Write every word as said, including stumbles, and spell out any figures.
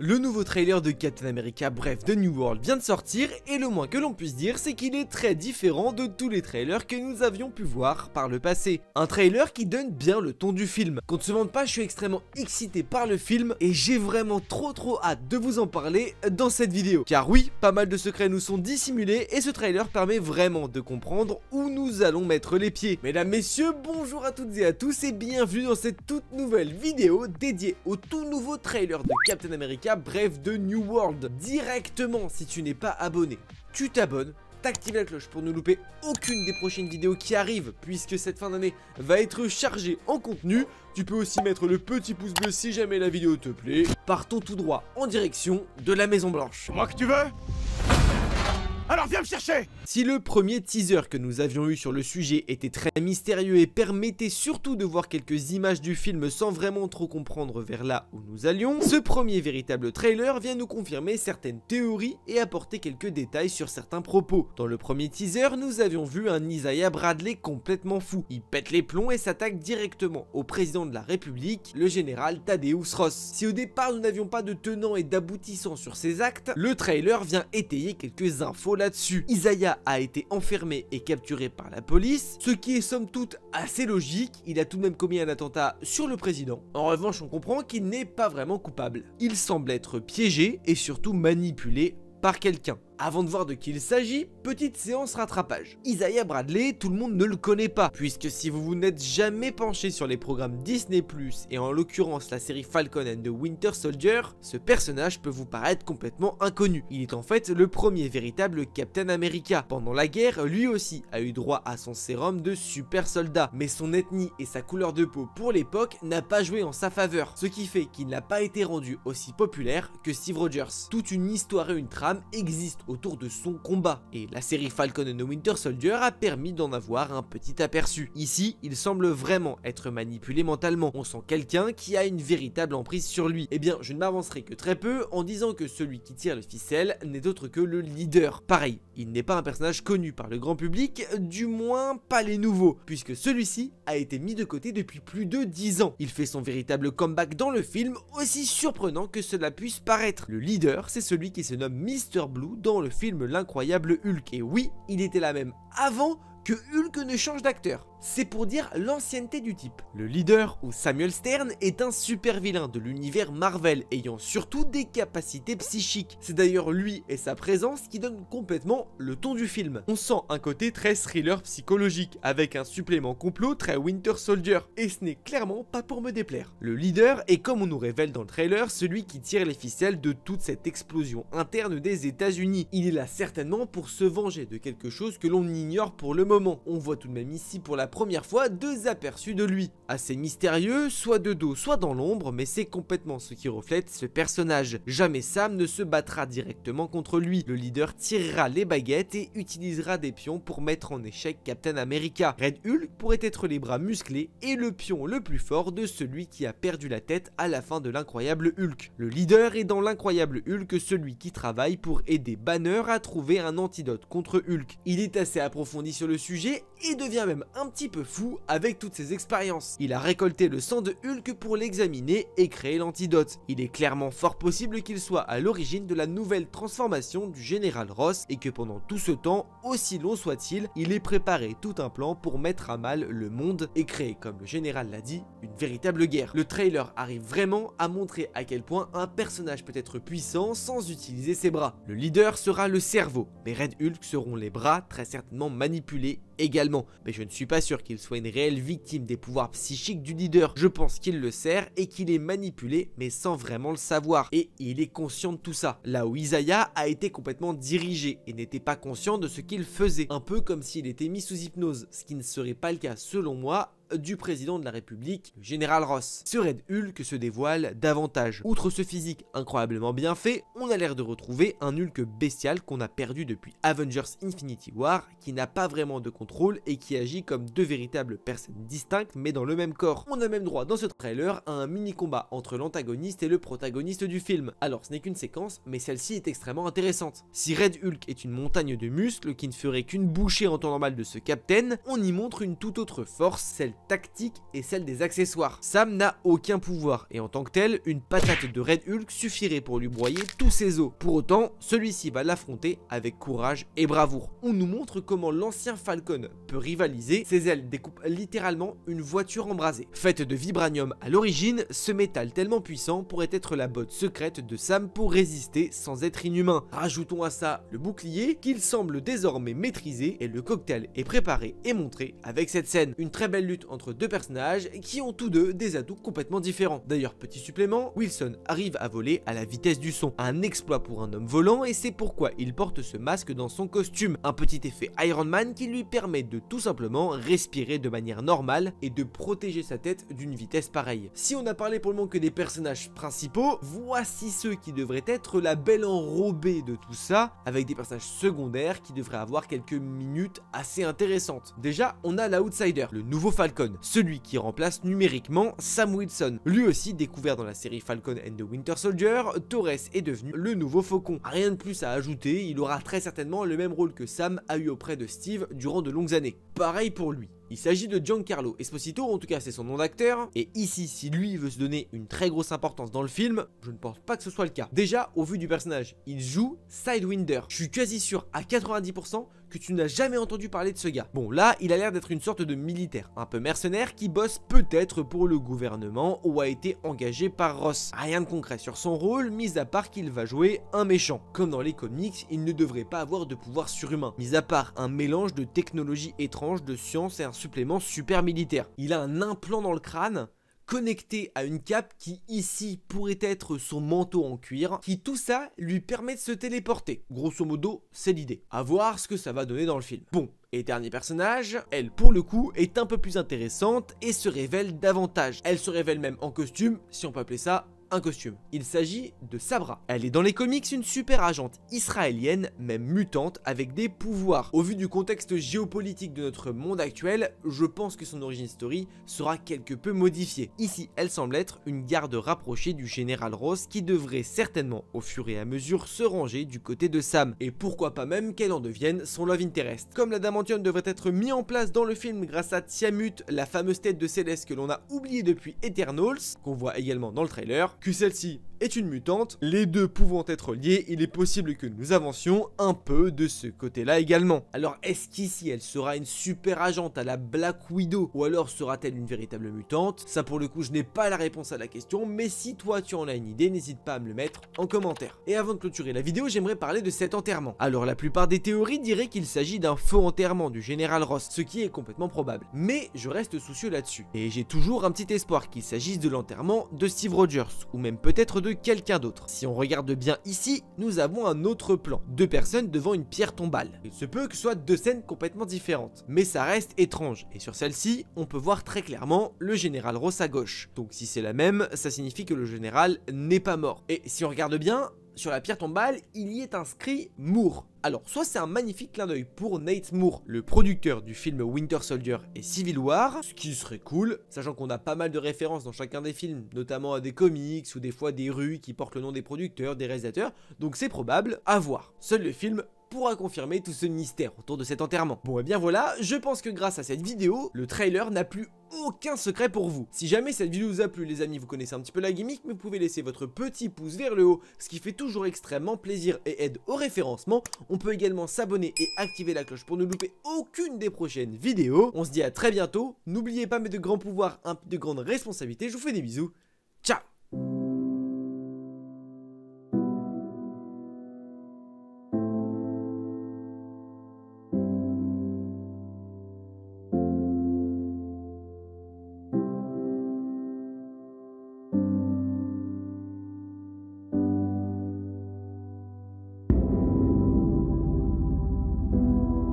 Le nouveau trailer de Captain America Bref de New World vient de sortir et le moins que l'on puisse dire c'est qu'il est très différent de tous les trailers que nous avions pu voir par le passé. Un trailer qui donne bien le ton du film. Qu'on ne se vante pas, je suis extrêmement excité par le film et j'ai vraiment trop trop hâte de vous en parler dans cette vidéo. Car oui, pas mal de secrets nous sont dissimulés et ce trailer permet vraiment de comprendre où nous allons mettre les pieds. Mesdames, messieurs, bonjour à toutes et à tous et bienvenue dans cette toute nouvelle vidéo dédiée au tout nouveau trailer de Captain America Bref de New World. Directement, si tu n'es pas abonné, tu t'abonnes, t'actives la cloche pour ne louper aucune des prochaines vidéos qui arrivent, puisque cette fin d'année va être chargée en contenu. Tu peux aussi mettre le petit pouce bleu si jamais la vidéo te plaît. Partons tout droit en direction de la Maison Blanche. Moi que tu veux ? Alors viens me chercher! Si le premier teaser que nous avions eu sur le sujet était très mystérieux et permettait surtout de voir quelques images du film sans vraiment trop comprendre vers là où nous allions, ce premier véritable trailer vient nous confirmer certaines théories et apporter quelques détails sur certains propos. Dans le premier teaser, nous avions vu un Isaiah Bradley complètement fou. Il pète les plombs et s'attaque directement au président de la République, le général Thaddeus Ross. Si au départ nous n'avions pas de tenants et d'aboutissants sur ses actes, le trailer vient étayer quelques infos là-dessus. Isaiah a été enfermé et capturé par la police, ce qui est somme toute assez logique. Il a tout de même commis un attentat sur le président. En revanche, on comprend qu'il n'est pas vraiment coupable. Il semble être piégé et surtout manipulé par quelqu'un. Avant de voir de qui il s'agit, petite séance rattrapage. Isaiah Bradley, tout le monde ne le connaît pas, puisque si vous vous n'êtes jamais penché sur les programmes Disney plus, et en l'occurrence la série Falcon and the Winter Soldier, ce personnage peut vous paraître complètement inconnu. Il est en fait le premier véritable Captain America. Pendant la guerre, lui aussi a eu droit à son sérum de super soldat, mais son ethnie et sa couleur de peau pour l'époque n'a pas joué en sa faveur, ce qui fait qu'il n'a pas été rendu aussi populaire que Steve Rogers. Toute une histoire et une trame existent autour de son combat, et la série Falcon and the Winter Soldier a permis d'en avoir un petit aperçu. Ici, il semble vraiment être manipulé mentalement. On sent quelqu'un qui a une véritable emprise sur lui. Eh bien, je ne m'avancerai que très peu en disant que celui qui tire les ficelles n'est autre que le leader. Pareil, il n'est pas un personnage connu par le grand public, du moins pas les nouveaux, puisque celui-ci a été mis de côté depuis plus de dix ans. Il fait son véritable comeback dans le film, aussi surprenant que cela puisse paraître. Le leader, c'est celui qui se nomme Mister Blue dans le film L'incroyable Hulk. Et oui, il était là même avant que Hulk ne change d'acteur. C'est pour dire l'ancienneté du type. Le leader, ou Samuel Stern, est un super vilain de l'univers Marvel, ayant surtout des capacités psychiques. C'est d'ailleurs lui et sa présence qui donnent complètement le ton du film. On sent un côté très thriller psychologique, avec un supplément complot très Winter Soldier, et ce n'est clairement pas pour me déplaire. Le leader est, comme on nous révèle dans le trailer, celui qui tire les ficelles de toute cette explosion interne des États-Unis. Il est là certainement pour se venger de quelque chose que l'on ignore pour le moment. On voit tout de même ici pour la première fois deux aperçus de lui, assez mystérieux, soit de dos soit dans l'ombre, mais c'est complètement ce qui reflète ce personnage. Jamais Sam ne se battra directement contre lui, le leader tirera les baguettes et utilisera des pions pour mettre en échec Captain America. Red Hulk pourrait être les bras musclés et le pion le plus fort de celui qui a perdu la tête à la fin de l'incroyable Hulk. Le leader est dans l'incroyable Hulk celui qui travaille pour aider Banner à trouver un antidote contre Hulk. Il est assez approfondi sur le sujet et devient même un petit peu fou avec toutes ses expériences. Il a récolté le sang de Hulk pour l'examiner et créer l'antidote. Il est clairement fort possible qu'il soit à l'origine de la nouvelle transformation du général Ross et que pendant tout ce temps, aussi long soit-il, il ait préparé tout un plan pour mettre à mal le monde et créer, comme le général l'a dit, une véritable guerre. Le trailer arrive vraiment à montrer à quel point un personnage peut être puissant sans utiliser ses bras. Le leader sera le cerveau, mais Red Hulk seront les bras, très certainement manipulés également, mais je ne suis pas sûr qu'il soit une réelle victime des pouvoirs psychiques du leader. Je pense qu'il le sert et qu'il est manipulé mais sans vraiment le savoir, et il est conscient de tout ça, là où Isaiah a été complètement dirigé et n'était pas conscient de ce qu'il faisait, un peu comme s'il était mis sous hypnose, ce qui ne serait pas le cas selon moi du président de la République, le général Ross. Ce Red Hulk se dévoile davantage. Outre ce physique incroyablement bien fait, on a l'air de retrouver un Hulk bestial qu'on a perdu depuis Avengers Infinity War, qui n'a pas vraiment de contrôle et qui agit comme deux véritables personnes distinctes mais dans le même corps. On a même droit dans ce trailer à un mini combat entre l'antagoniste et le protagoniste du film. Alors ce n'est qu'une séquence, mais celle-ci est extrêmement intéressante. Si Red Hulk est une montagne de muscles qui ne ferait qu'une bouchée en temps normal de ce Captain, on y montre une toute autre force, celle tactique et celle des accessoires. Sam n'a aucun pouvoir et en tant que tel, une patate de Red Hulk suffirait pour lui broyer tous ses os. Pour autant, celui-ci va l'affronter avec courage et bravoure. On nous montre comment l'ancien Falcon peut rivaliser. Ses ailes découpent littéralement une voiture embrasée. Faite de vibranium à l'origine, ce métal tellement puissant pourrait être la botte secrète de Sam pour résister sans être inhumain. Rajoutons à ça le bouclier qu'il semble désormais maîtriser et le cocktail est préparé et montré avec cette scène. Une très belle lutte entre deux personnages qui ont tous deux des atouts complètement différents. D'ailleurs, petit supplément, Wilson arrive à voler à la vitesse du son. Un exploit pour un homme volant et c'est pourquoi il porte ce masque dans son costume. Un petit effet Iron Man qui lui permet de tout simplement respirer de manière normale et de protéger sa tête d'une vitesse pareille. Si on a parlé pour le moment que des personnages principaux, voici ceux qui devraient être la belle enrobée de tout ça, avec des personnages secondaires qui devraient avoir quelques minutes assez intéressantes. Déjà, on a l'Outsider, le nouveau Falcon, celui qui remplace numériquement Sam Wilson. Lui aussi découvert dans la série Falcon and the Winter Soldier, Torres est devenu le nouveau Faucon. Rien de plus à ajouter, il aura très certainement le même rôle que Sam a eu auprès de Steve durant de longues années. Pareil pour lui. Il s'agit de Giancarlo Esposito, en tout cas c'est son nom d'acteur, et ici si lui veut se donner une très grosse importance dans le film, je ne pense pas que ce soit le cas. Déjà, au vu du personnage, il joue Sidewinder. Je suis quasi sûr à quatre-vingt-dix pour cent que tu n'as jamais entendu parler de ce gars. Bon là, il a l'air d'être une sorte de militaire, un peu mercenaire qui bosse peut-être pour le gouvernement ou a été engagé par Ross. Rien de concret sur son rôle, mis à part qu'il va jouer un méchant. Comme dans les comics, il ne devrait pas avoir de pouvoir surhumain, mis à part un mélange de technologie étrange, de science et un supplément super militaire. Il a un implant dans le crâne connecté à une cape qui ici pourrait être son manteau en cuir, qui tout ça lui permet de se téléporter. Grosso modo, c'est l'idée. À voir ce que ça va donner dans le film. Bon, et dernier personnage, elle pour le coup est un peu plus intéressante et se révèle davantage. Elle se révèle même en costume, si on peut appeler ça un costume. Il s'agit de Sabra. Elle est dans les comics une super agente israélienne, même mutante, avec des pouvoirs. Au vu du contexte géopolitique de notre monde actuel, je pense que son origin story sera quelque peu modifiée. Ici, elle semble être une garde rapprochée du général Ross qui devrait certainement, au fur et à mesure, se ranger du côté de Sam. Et pourquoi pas même qu'elle en devienne son love interest. Comme l'adamantium devrait être mis en place dans le film grâce à Tiamut, la fameuse tête de Céleste que l'on a oubliée depuis Eternals, qu'on voit également dans le trailer, que celle-ci est une mutante, les deux pouvant être liés, il est possible que nous avancions un peu de ce côté-là également. Alors est-ce qu'ici elle sera une super agente à la Black Widow ou alors sera-t-elle une véritable mutante? Ça pour le coup je n'ai pas la réponse à la question, mais si toi tu en as une idée, n'hésite pas à me le mettre en commentaire. Et avant de clôturer la vidéo, j'aimerais parler de cet enterrement. Alors la plupart des théories diraient qu'il s'agit d'un faux enterrement du général Ross, ce qui est complètement probable. Mais je reste soucieux là-dessus. Et j'ai toujours un petit espoir qu'il s'agisse de l'enterrement de Steve Rogers, ou même peut-être de quelqu'un d'autre. Si on regarde bien ici, nous avons un autre plan. Deux personnes devant une pierre tombale. Il se peut que ce soit deux scènes complètement différentes, mais ça reste étrange. Et sur celle-ci, on peut voir très clairement le général Ross à gauche. Donc si c'est la même, ça signifie que le général n'est pas mort. Et si on regarde bien, sur la pierre tombale, il y est inscrit Moore. Alors, soit c'est un magnifique clin d'œil pour Nate Moore, le producteur du film Winter Soldier et Civil War, ce qui serait cool, sachant qu'on a pas mal de références dans chacun des films, notamment à des comics ou des fois des rues qui portent le nom des producteurs, des réalisateurs, donc c'est probable, à voir. Seul le film pourra confirmer tout ce mystère autour de cet enterrement. Bon et bien voilà, je pense que grâce à cette vidéo, le trailer n'a plus aucun secret pour vous. Si jamais cette vidéo vous a plu les amis, vous connaissez un petit peu la gimmick, mais vous pouvez laisser votre petit pouce vers le haut, ce qui fait toujours extrêmement plaisir et aide au référencement. On peut également s'abonner et activer la cloche pour ne louper aucune des prochaines vidéos. On se dit à très bientôt, n'oubliez pas mais de grands pouvoirs, un peu de grandes responsabilités, je vous fais des bisous, ciao.